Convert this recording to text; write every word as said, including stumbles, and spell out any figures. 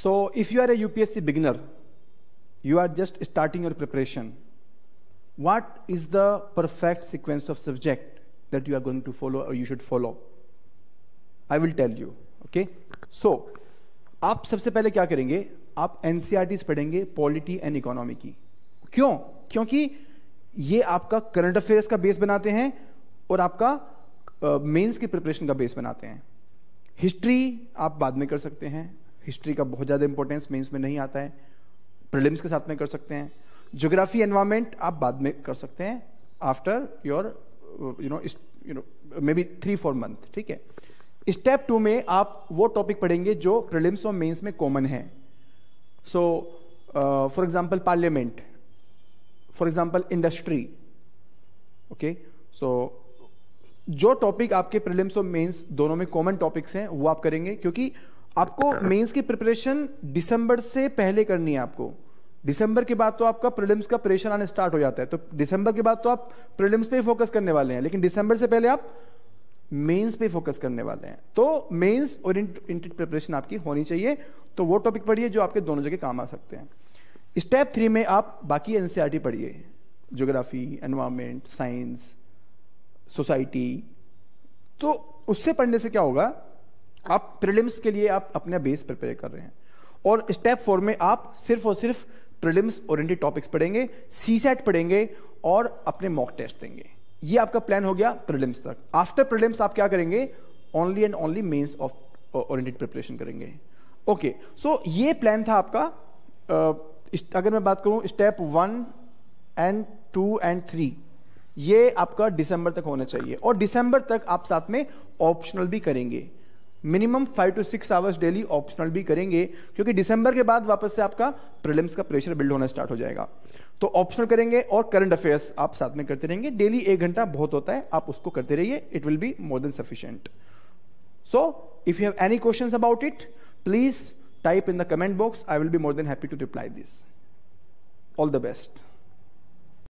So if you are a U P S C beginner, you are just starting your preparation, what is the perfect sequence of subject that you are going to follow or you should follow? I will tell you. Okay? So आप सबसे पहले क्या करेंगे? आप N C E R Ts पढ़ेंगे polity and economy की. क्यों? क्योंकि ये आपका करंट अफेयर्स का बेस बनाते हैं और आपका मेंस uh, की प्रिपरेशन का बेस बनाते हैं. हिस्ट्री आप बाद में कर सकते हैं, हिस्ट्री का बहुत ज़्यादा इंपॉर्टेंस मेंस में नहीं आता है, प्रीलिम्स के साथ में कर सकते हैं. ज्योग्राफी एनवायरमेंट आप बाद में कर सकते हैं after your you know you know maybe three four month. ठीक है. स्टेप टू में आप वो टॉपिक पढ़ेंगे जो प्रीलिम्स और मेंस में कॉमन है. So for example parliament, for example industry. Okay. So जो टॉपिक आपके प्रीलिम्स और मेंस दोनों में कॉमन टॉपिक्स हैं वो आप करेंगे, क्योंकि आपको मेंस की प्रिपरेशन दिसंबर से पहले करनी है. आपको दिसंबर के बाद तो आपका प्रीलिम्स का प्रेशर आने स्टार्ट हो जाता है, तो दिसंबर के बाद तो आप प्रीलिम्स पे ही फोकस करने वाले हैं, लेकिन दिसंबर से पहले आप मेंस पे फोकस करने वाले हैं. तो मेंस ओरिएंटेड प्रिपरेशन आपकी होनी चाहिए. तो वो टॉपिक पढ़िए जो आपके दोनों जगह काम आ सकते हैं. स्टेप थ्री में आप बाकी एनसीईआरटी पढ़िए, ज्योग्राफी, एनवायरमेंट, साइंस, सोसाइटी. तो उससे पढ़ने से क्या होगा, आप प्रीलिम्स के लिए आप अपना बेस प्रिपेयर कर रहे हैं. और स्टेप फोर में आप सिर्फ और सिर्फ प्रीलिम्स ओरिएंटेड टॉपिक्स पढ़ेंगे, सीसेट पढ़ेंगे और अपने मॉक टेस्ट देंगे. ये आपका प्लान हो गया प्रीलिम्स तक. आफ्टर प्रीलिम्स आप क्या करेंगे, only and only mains of oriented preparation करेंगे. ओके. सो ये प्लान था आपका. uh, अगर मैं बात करूं step one and two and three, ये आपका दिसंबर तक होना चाहिए. और दिसंबर तक आप साथ में ऑप्शनल भी करेंगे. Minimum five to six hours daily optional भी करेंगे, क्योंकि दिसंबर के बाद वापस से आपका प्रीलिम्स का प्रेशर बिल्ड होना स्टार्ट हो जाएगा. तो ऑप्शनल करेंगे और करंट अफेयर्स आप साथ में करते रहेंगे. डेली एक घंटा बहुत होता है, आप उसको करते रहिए. It will be more than sufficient. So if you have any questions about it, please type in the comment box. I will be more than happy to reply this. All the best.